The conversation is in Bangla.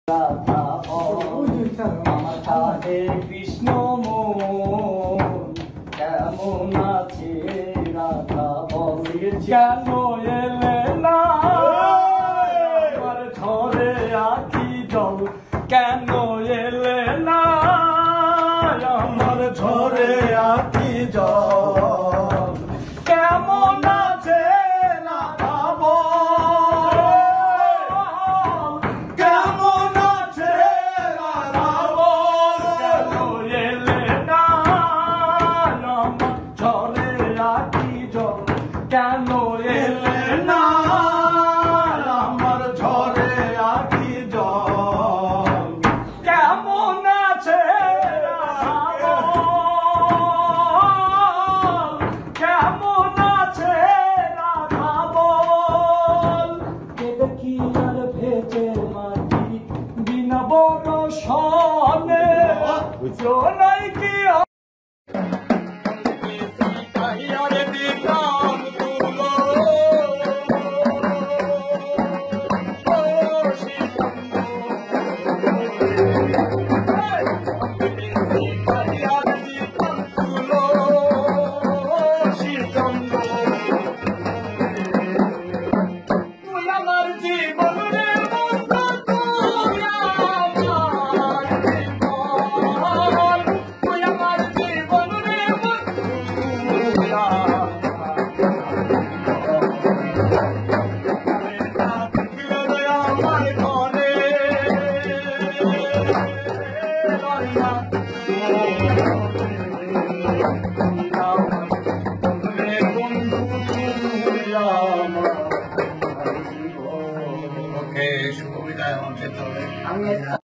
রাধে কৃষ্ণ কেমন আছে রাধা বলে কেন এলে না আমার ঝরে আখি জল কেন এলে না আমার ঝরে আখি জল কেমন আছে রাধা বল কেমন আছে রাধা বল কেন এলে না আমার ঝরে আখি জল কেন এলে না আমার ঝরে আখি জল কেমন আছে রাধা বল কেমন আছে রাধা বল দেখি আর ভেজে মাটি বিনা বড় সনে নাই কি শুভ বিদায় আমার